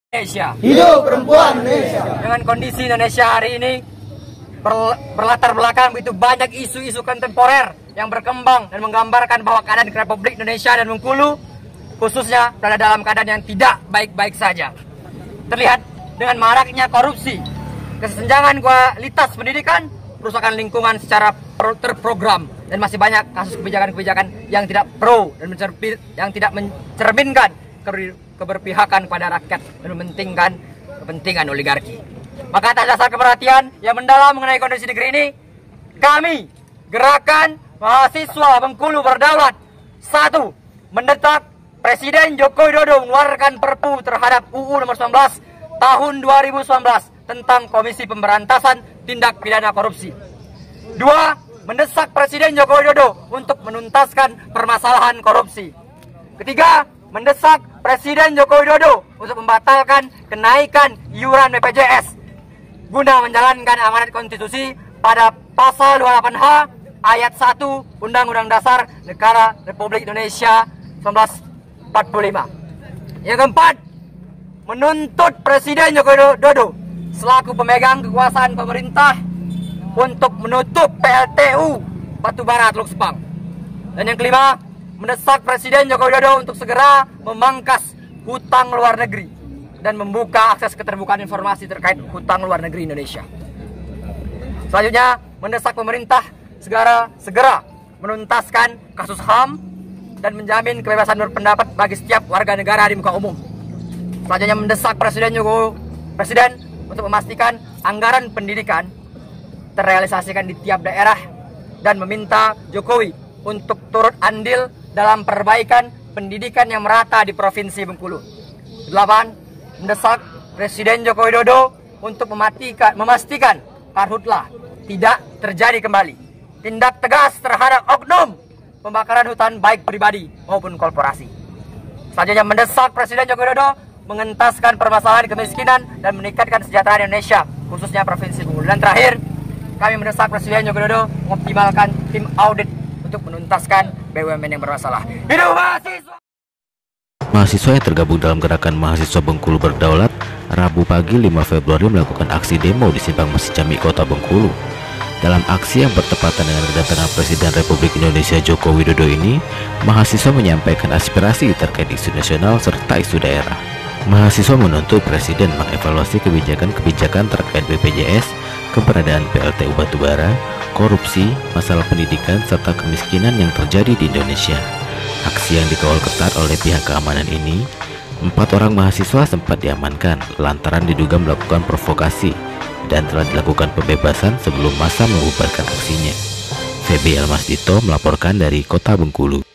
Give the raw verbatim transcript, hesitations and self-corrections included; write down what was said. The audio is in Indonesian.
Indonesia. Hidup perempuan Indonesia. Dengan kondisi Indonesia hari ini ber, berlatar belakang begitu banyak isu-isu kontemporer yang berkembang dan menggambarkan bahwa keadaan Republik Indonesia dan Bengkulu khususnya berada dalam keadaan yang tidak baik-baik saja. Terlihat dengan maraknya korupsi, kesenjangan kualitas pendidikan, perusakan lingkungan secara terprogram, dan masih banyak kasus kebijakan-kebijakan yang tidak pro dan yang tidak mencerminkan keberpihakan pada rakyat dan mementingkan kepentingan oligarki. Maka atas dasar keperhatian yang mendalam mengenai kondisi negeri ini, kami Gerakan Mahasiswa Bengkulu Berdaulat satu mendesak Presiden Joko Widodo mengeluarkan Perpu terhadap U U nomor sembilan belas tahun dua ribu sembilan belas tentang Komisi Pemberantasan Tindak Pidana Korupsi. Dua, mendesak Presiden Joko Widodo untuk menuntaskan permasalahan korupsi. Ketiga, mendesak Presiden Joko Widodo untuk membatalkan kenaikan iuran B P J S guna menjalankan amanat konstitusi pada pasal dua puluh delapan H ayat satu Undang-Undang Dasar Negara Republik Indonesia seribu sembilan ratus empat puluh lima. Yang keempat, menuntut Presiden Joko Widodo selaku pemegang kekuasaan pemerintah untuk menutup P L T U Batubara Teluk Sepang. Dan yang kelima, mendesak Presiden Joko Widodo untuk segera memangkas hutang luar negeri dan membuka akses keterbukaan informasi terkait hutang luar negeri Indonesia. Selanjutnya, mendesak pemerintah segera segera menuntaskan kasus H A M dan menjamin kebebasan berpendapat bagi setiap warga negara di muka umum. Selanjutnya, mendesak Presiden Joko Presiden untuk memastikan anggaran pendidikan terrealisasikan di tiap daerah dan meminta Jokowi untuk turut andil dalam perbaikan pendidikan yang merata di Provinsi Bengkulu. Delapan, mendesak Presiden Joko Widodo untuk mematikan, memastikan karhutlah tidak terjadi kembali. Tindak tegas terhadap oknum pembakaran hutan baik pribadi maupun korporasi. Selanjutnya, mendesak Presiden Joko Widodo mengentaskan permasalahan kemiskinan dan meningkatkan kesejahteraan Indonesia, khususnya Provinsi Bengkulu. Dan terakhir, kami mendesak Presiden Joko Widodo mengoptimalkan tim audit untuk menuntaskan B U M N yang bermasalah. Hidup mahasiswa! Mahasiswa yang tergabung dalam Gerakan Mahasiswa Bengkulu Berdaulat Rabu pagi lima Februari melakukan aksi demo di Simpang Masjid Jami Kota Bengkulu. Dalam aksi yang bertepatan dengan kedatangan Presiden Republik Indonesia Joko Widodo ini, mahasiswa menyampaikan aspirasi terkait isu nasional serta isu daerah. Mahasiswa menuntut Presiden mengevaluasi kebijakan-kebijakan terkait B P J S, keberadaan P L T U Batubara, korupsi, masalah pendidikan, serta kemiskinan yang terjadi di Indonesia. Aksi yang dikawal ketat oleh pihak keamanan ini, empat orang mahasiswa sempat diamankan lantaran diduga melakukan provokasi dan telah dilakukan pembebasan sebelum masa membubarkan aksinya. Feby Almasdito melaporkan dari Kota Bengkulu.